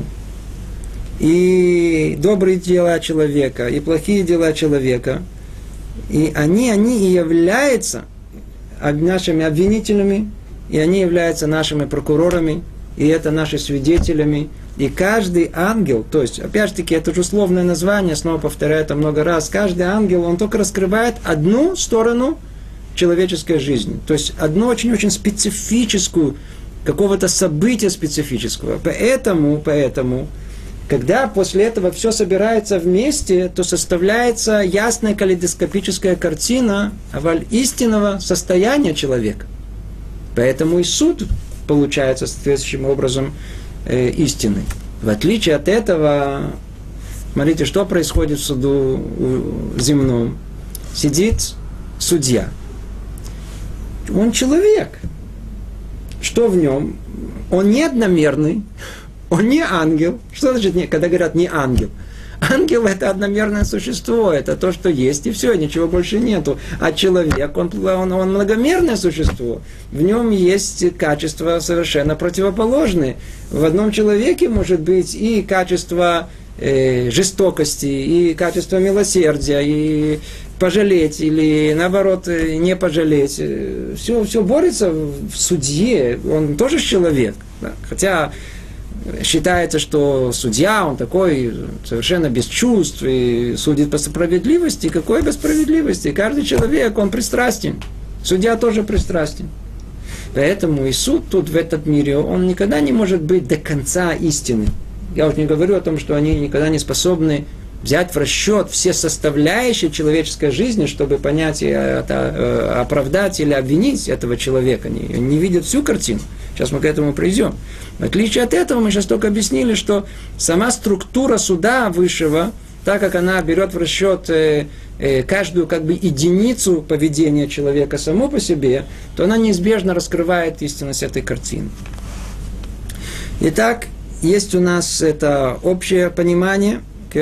И добрые дела человека, и плохие дела человека, и они и являются нашими обвинителями, и они являются нашими прокурорами, и это наши свидетелями. И каждый ангел, то есть, опять же таки, это же условное название, снова повторяю это много раз, каждый ангел, он только раскрывает одну сторону человеческой жизни, то есть одну очень-очень специфическую, какого-то события специфического. Поэтому когда после этого все собирается вместе, то составляется ясная калейдоскопическая картина истинного состояния человека. Поэтому и суд получается соответствующим образом истинный. В отличие от этого, смотрите, что происходит в суду земном. Сидит судья. Он человек. Что в нем? Он не одномерный. Он не ангел. Что значит, когда говорят не ангел? Ангел – это одномерное существо, это то, что есть, и все, ничего больше нету. А человек, он многомерное существо. В нем есть качества совершенно противоположные. В одном человеке может быть и качество жестокости, и качество милосердия, и пожалеть, или наоборот не пожалеть. Все борется в судье, он тоже человек. Да? Хотя считается, что судья, он такой совершенно без чувств и судит по справедливости. Какой по справедливости? Каждый человек, он пристрастен. Судья тоже пристрастен. Поэтому и суд тут в этом мире, он никогда не может быть до конца истины. Я уж не говорю о том, что они никогда не способны взять в расчет все составляющие человеческой жизни, чтобы понять, оправдать или обвинить этого человека. Они не видят всю картину. Сейчас мы к этому придем. В отличие от этого, мы сейчас только объяснили, что сама структура суда высшего, так как она берет в расчет каждую как бы единицу поведения человека само по себе, то она неизбежно раскрывает истинность этой картины. Итак, есть у нас это общее понимание,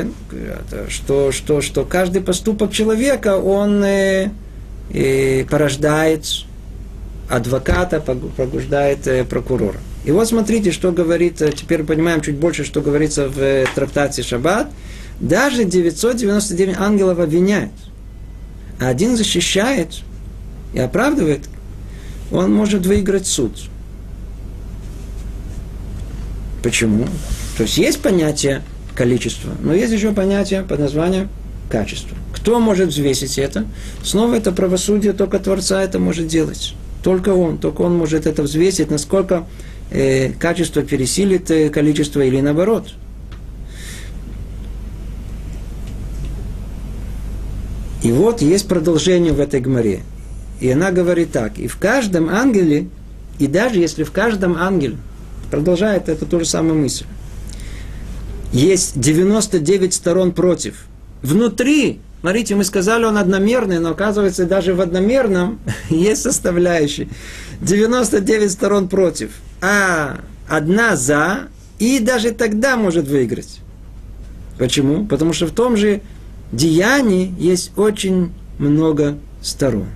что каждый поступок человека, он порождает адвоката, побуждает прокурора. И вот смотрите, что говорит, теперь понимаем чуть больше, что говорится в трактате Шаббат. Даже 999 ангелов обвиняют, а один защищает и оправдывает, он может выиграть суд. Почему? То есть есть понятие количества, но есть еще понятие под названием качество. Кто может взвесить это? Снова это правосудие, только Творца это может делать. Только он может это взвесить, насколько качество пересилит количество или наоборот. И вот есть продолжение в этой гмаре. И она говорит так: и в каждом ангеле, и даже если в каждом ангеле, продолжает это ту же самую мысль, есть 99 сторон против. Внутри, смотрите, мы сказали, он одномерный, но оказывается, даже в одномерном есть составляющие. 99 сторон против, а одна за, и даже тогда может выиграть. Почему? Потому что в том же деянии есть очень много сторон.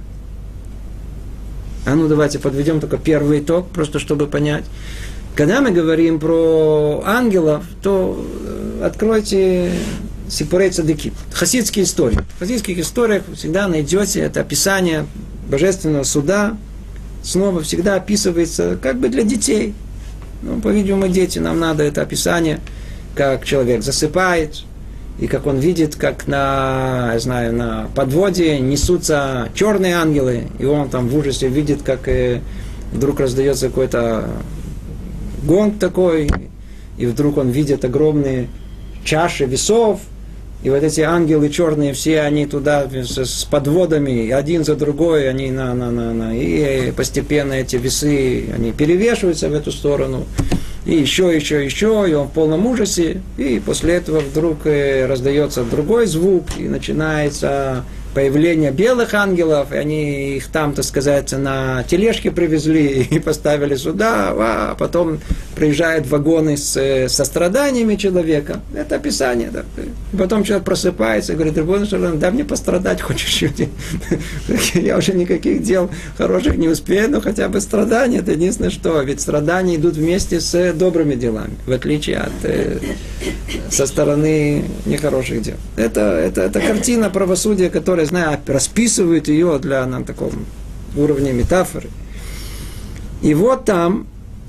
А ну давайте подведем только первый итог, просто чтобы понять. Когда мы говорим про ангелов, то откройте Сипурей Цадыки, хасидские истории. В хасидских историях вы всегда найдете это описание божественного суда. Снова всегда описывается как бы для детей. Ну, по-видимому, дети, нам надо это описание, как человек засыпает, и как он видит, как на подводе несутся черные ангелы, и он там в ужасе видит, как вдруг раздается какой-то гонг такой, и вдруг он видит огромные чаши весов, и вот эти ангелы черные, все они туда с подводами, один за другой, они и постепенно эти весы, они перевешиваются в эту сторону, и еще, и он в полном ужасе, и после этого вдруг раздается другой звук, и начинается появление белых ангелов, и они их там, так сказать, на тележке привезли и поставили сюда, а потом приезжают вагоны со страданиями человека. Это описание. Да. И потом человек просыпается и говорит: дай мне пострадать хоть чуть-чуть. Я уже никаких дел хороших не успею, но хотя бы страдания, это единственное что. Ведь страдания идут вместе с добрыми делами, в отличие от со стороны нехороших дел. Это картина правосудия, которая, знаю, расписывает ее на таком уровне метафоры. И вот там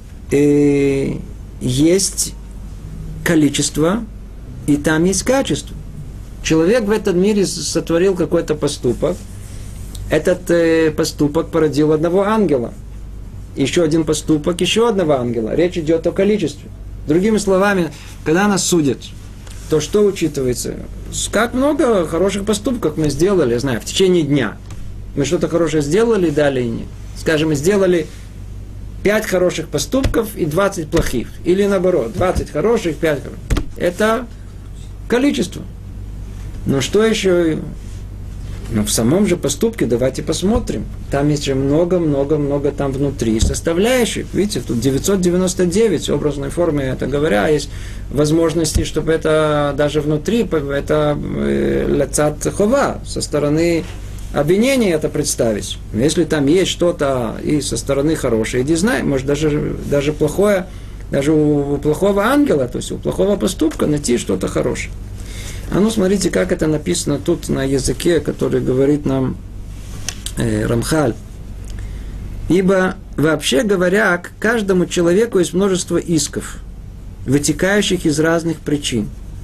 есть количество, и там есть качество. Человек в этом мире сотворил какой-то поступок. Этот поступок породил одного ангела. Еще один поступок, еще одного ангела. Речь идет о количестве. Другими словами, когда нас судят, то что учитывается? Как много хороших поступков мы сделали, я знаю, в течение дня. Мы что-то хорошее сделали, дали и нет. Скажем, мы сделали 5 хороших поступков и 20 плохих. Или наоборот, 20 хороших, 5 хороших. Это количество. Но что еще? Но в самом же поступке давайте посмотрим. Там есть же много там внутри составляющих. Видите, тут 999 образной формы, это говоря, есть возможности, чтобы это даже внутри, это ляцат хова, со стороны обвинения это представить. Если там есть что-то и со стороны хорошее, иди знай, может даже плохое, даже у плохого ангела, то есть у плохого поступка найти что-то хорошее. А ну смотрите, как это написано тут на языке, который говорит нам Рамхаль. Ибо, вообще говоря, к каждому человеку есть множество исков, вытекающих из разных причин.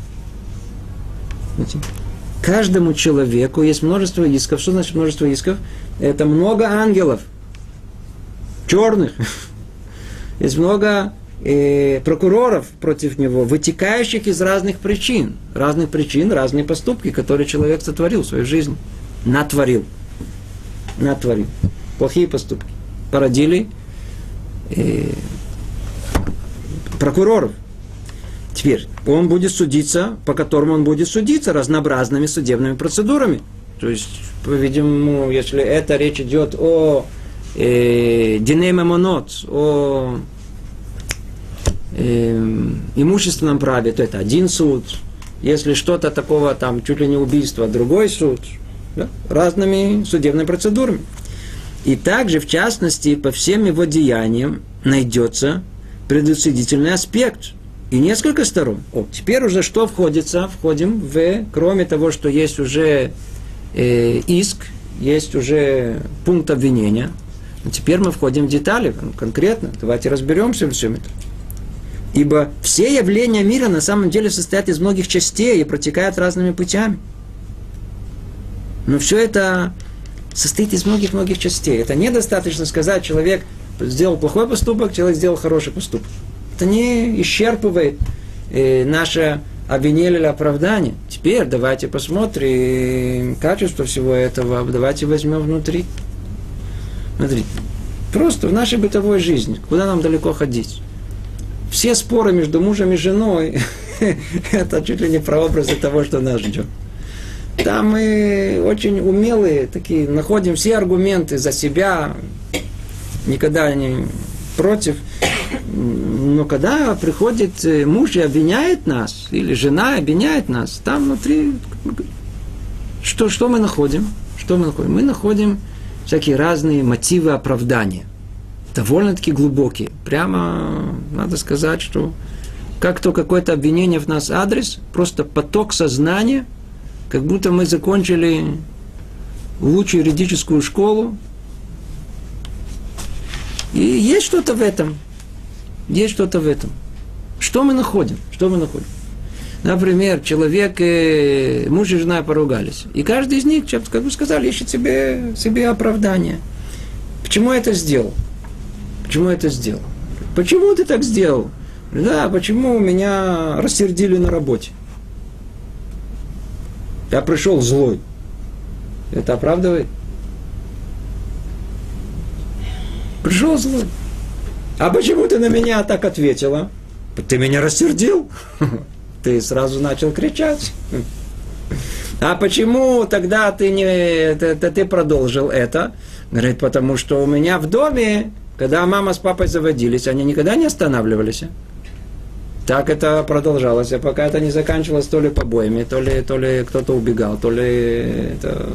Каждому человеку есть множество исков. Что значит множество исков? Это много ангелов, черных. Есть много прокуроров против него, вытекающих из разных причин, разные поступки, которые человек сотворил в своей жизни. Натворил. Плохие поступки. Породили прокуроров. Теперь он будет судиться, по которому он будет судиться разнообразными судебными процедурами. То есть, по-видимому, если это речь идет о диней мамонот, о имущественном праве, то это один суд. Если что-то такого, там, чуть ли не убийство, другой суд. Да? Разными судебными процедурами. И также, в частности, по всем его деяниям найдется предусудительный аспект. И несколько сторон. Теперь уже что входится? Входим кроме того, что есть уже иск, есть уже пункт обвинения. Но теперь мы входим в детали, конкретно. Давайте разберемся во всем этом. Ибо все явления мира на самом деле состоят из многих частей и протекают разными путями. Но все это состоит из многих-многих частей. Это недостаточно сказать, человек сделал плохой поступок, человек сделал хороший поступок. Это не исчерпывает наше обвинение или оправдание. Теперь давайте посмотрим качество всего этого. Давайте возьмем внутри. Смотрите. Просто в нашей бытовой жизни. Куда нам далеко ходить? Все споры между мужем и женой это чуть ли не прообразы того, что нас ждет. Там мы очень умелые, такие, находим все аргументы за себя, никогда не против. Но когда приходит муж и обвиняет нас, или жена обвиняет нас, там внутри, что мы находим? Мы находим всякие разные мотивы оправдания. Довольно-таки глубокие. Прямо надо сказать, что как то какое-то обвинение в нас адрес, просто поток сознания, как будто мы закончили лучшую юридическую школу. И есть что-то в этом. Что мы находим? Например, человек, муж и жена поругались. И каждый из них, как вы сказали, ищет себе оправдание. Почему я это сделал? Почему ты так сделал? Да, почему меня рассердили на работе? Я пришел злой. Это оправдывает? Пришел злой. А почему ты на меня так ответила? Ты меня рассердил. Ты сразу начал кричать. А почему тогда ты продолжил это? Говорит, потому что у меня в доме, когда мама с папой заводились, они никогда не останавливались. Так это продолжалось, пока это не заканчивалось то ли побоями, то ли кто-то убегал, то ли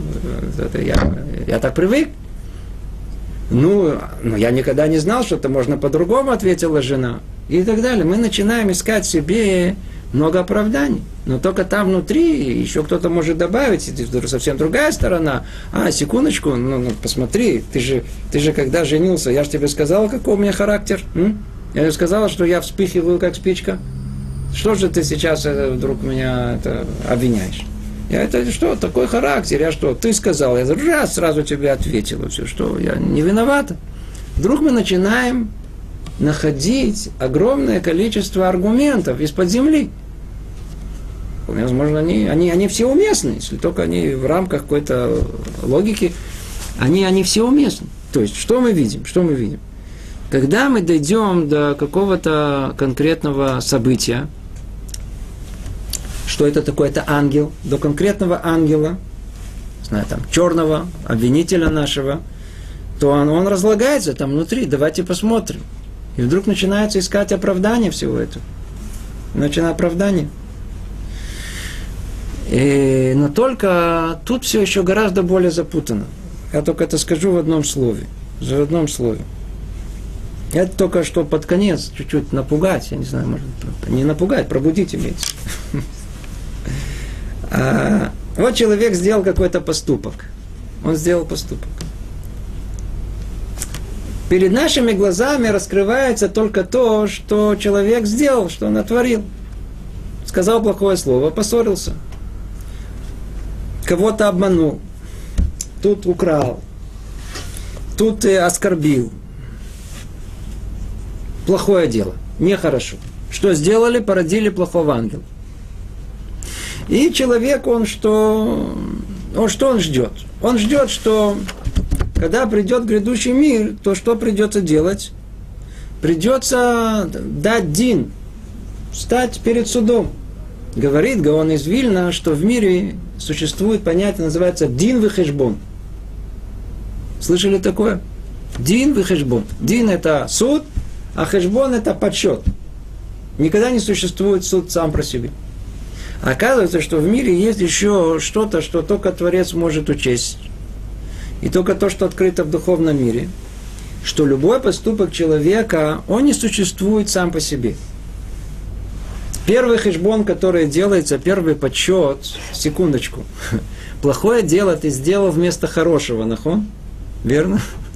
я так привык. Но я никогда не знал, что это можно по-другому, ответила жена. И так далее. Мы начинаем искать себе много оправданий. Но только там внутри еще кто-то может добавить, это совсем другая сторона. Секундочку, посмотри, ты же когда женился, я же тебе сказала, какой у меня характер. Я тебе сказала, что я вспыхиваю, как спичка. Что же ты сейчас вдруг меня обвиняешь? Это что, такой характер? Я что, ты сказал? Я сразу тебе ответила. Все, что я не виновата. Вдруг мы начинаем находить огромное количество аргументов из-под земли. Возможно, они все уместны, если только они в рамках какой-то логики, они все уместны. То есть, что мы видим? Когда мы дойдем до какого-то конкретного события, что это такое, это ангел, до конкретного ангела, черного обвинителя нашего, то он разлагается там внутри, давайте посмотрим. И вдруг начинается искать оправдание всего этого. Оправдание. Но только тут все еще гораздо более запутано. Я только это скажу в одном слове. Это только что под конец чуть-чуть напугать, я не знаю, может, не напугать, пробудить имеется. Вот человек сделал какой-то поступок. Он сделал поступок. Перед нашими глазами раскрывается только то, что человек сделал, что он натворил. Сказал плохое слово, поссорился. Кого-то обманул. Тут украл. Тут оскорбил. плохое дело, нехорошо. Что сделали? Породили плохого ангела. И человек, он что он ждет? Он ждет, что когда придет грядущий мир, то что придется делать? Придется дать дин, встать перед судом. Говорит Гаон из Вильна, что в мире существует понятие, называется дин вехешбон. Слышали такое? Дин вехешбон. Дин – это суд, а хешбон – это подсчет. Никогда не существует суд сам про себя. Оказывается, что в мире есть еще что-то, что только Творец может учесть. И только то, что открыто в духовном мире. Что любой поступок человека, он не существует сам по себе. Первый хешбон, который делается, первый подсчет, секундочку. Плохое дело ты сделал вместо хорошего, нахон? Верно?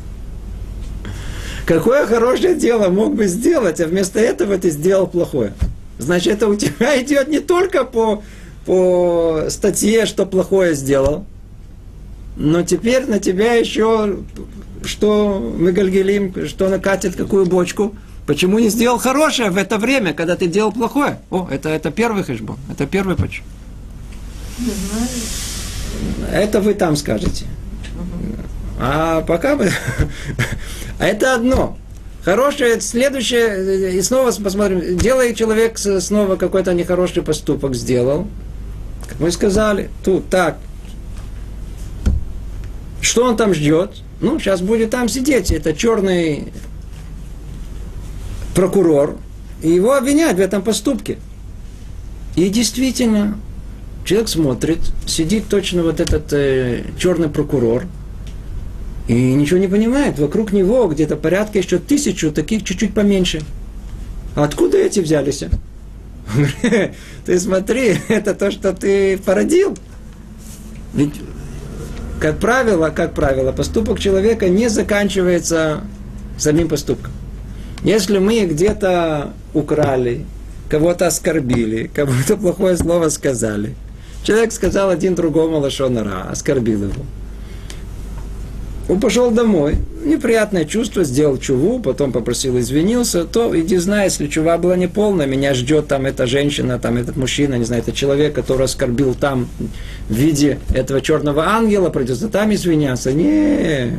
Какое хорошее дело мог бы сделать, а вместо этого ты сделал плохое? Значит, это у тебя идет не только по статье, что плохое сделал, но теперь на тебя еще, что мы гальгелим, что накатит какую бочку. Почему не сделал хорошее в это время, когда ты делал плохое? О, это первый хешбон, это первый подсчет. Не знаю. Это вы там скажете. А пока мы... А это одно. Хорошее, следующее, и снова посмотрим, делает человек снова какой-то нехороший поступок сделал. Как мы сказали, тут так. Что он там ждет? Ну, сейчас будет там сидеть. Это черный прокурор. И его обвинять в этом поступке. И действительно, человек смотрит, сидит точно вот этот черный прокурор. И ничего не понимает. Вокруг него где-то порядка еще 1000, таких чуть-чуть поменьше. А откуда эти взялись? Ты смотри, это то, что ты породил. Ведь, как правило, поступок человека не заканчивается самим поступком. Если мы где-то украли, кого-то оскорбили, кому-то плохое слово сказали, человек сказал один другому лашон ара, оскорбил его. Он пошел домой, неприятное чувство, сделал чуву, потом попросил извинился, то иди знай, если чува была неполная, меня ждет там эта женщина, там этот мужчина, не знаю, это человек, который оскорбил там в виде этого черного ангела, придется там извиняться. Не,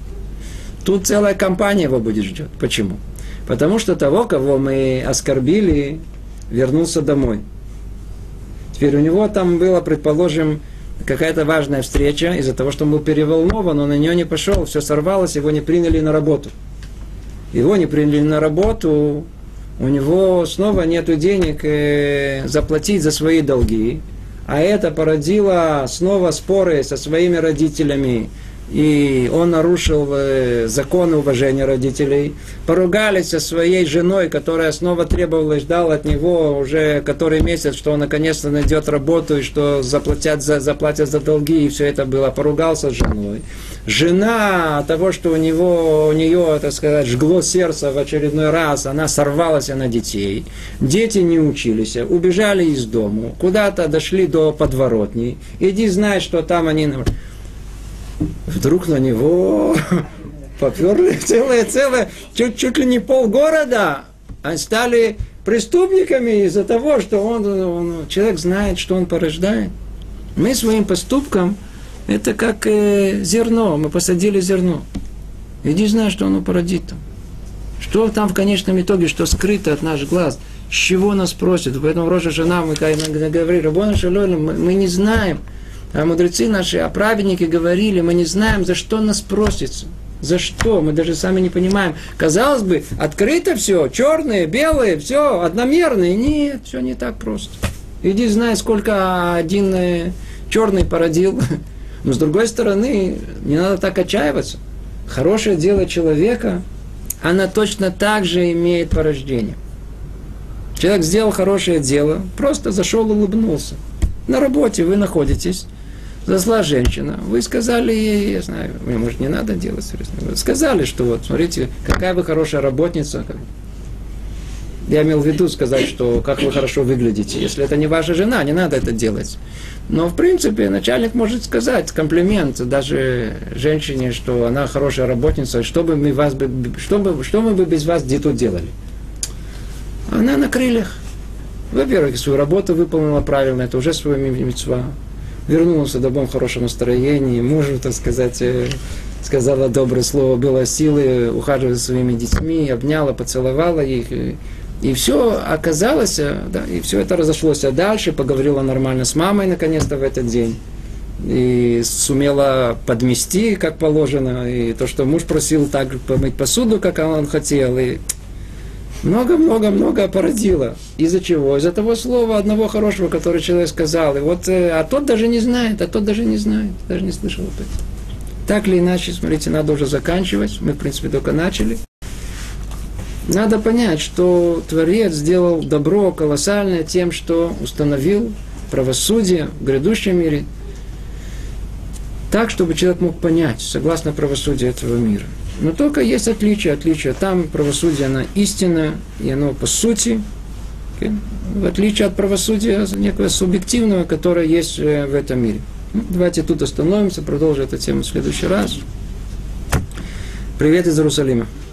тут целая компания его будет ждет. Почему? Потому что того, кого мы оскорбили, вернулся домой. Теперь у него там было, предположим, какая-то важная встреча, из-за того, что он был переволнован, он на нее не пошел, все сорвалось, его не приняли на работу. Его не приняли на работу, у него снова нет денег заплатить за свои долги, а это породило снова споры со своими родителями, и он нарушил законы уважения родителей, поругались со своей женой, которая снова требовала и ждала от него уже который месяц, что он наконец-то найдет работу и что заплатят за долги, и все это было. Поругался с женой. Жена от того, что у нее, так сказать, жгло сердце в очередной раз, она сорвалась на детей. Дети не учились, убежали из дому, куда-то дошли до подворотни. Иди знай, что там они... Вдруг на него поперли целое, чуть ли не полгорода. Они стали преступниками из-за того, что человек знает, что он порождает. Мы своим поступком, это как зерно, мы посадили зерно. Иди знай, что оно породит там. Что там в конечном итоге, что скрыто от наших глаз, с чего нас просят. Поэтому Рош ха-Шана, мы говорим, Раббону шель олем, мы не знаем. А мудрецы наши, а праведники говорили, мы не знаем, за что нас просится. За что? Мы даже сами не понимаем. Казалось бы, открыто все, черные, белые, все, одномерные. Нет, все не так просто. Иди знай, сколько один черный породил. Но с другой стороны, не надо так отчаиваться. Хорошее дело человека, оно точно так же имеет порождение. Человек сделал хорошее дело, просто зашел, улыбнулся. На работе вы находитесь, зашла женщина, вы сказали ей, я знаю, может, не надо делать, вы сказали, что вот, смотрите, какая вы хорошая работница. Я имел в виду сказать, что как вы хорошо выглядите. Если это не ваша жена, не надо это делать. Но, в принципе, начальник может сказать комплимент даже женщине, что она хорошая работница, что бы мы бы без вас где тут делали. Она на крыльях. Во-первых, свою работу выполнила правильно, это уже свой мицва. Вернулась домой в хорошем настроении, мужу, так сказать, сказала доброе слово, было силы, ухаживала за своими детьми, обняла, поцеловала их. И все оказалось, да, и все это разошлось. А дальше поговорила нормально с мамой наконец-то в этот день. И сумела подмести, как положено. И то, что муж просил так помыть посуду, как он хотел. И много-много-много породило. Из-за чего? Из-за того слова одного хорошего, который человек сказал. И вот, а тот даже не знает, даже не слышал об этом. Так или иначе, смотрите, надо уже заканчивать. Мы, в принципе, только начали. Надо понять, что Творец сделал добро колоссальное тем, что установил правосудие в грядущем мире так, чтобы человек мог понять, согласно правосудию этого мира. Но только есть отличие. Там правосудие, оно истинное, и оно по сути, в отличие от правосудия некого субъективного, которое есть в этом мире. Давайте тут остановимся, продолжим эту тему в следующий раз. Привет из Иерусалима.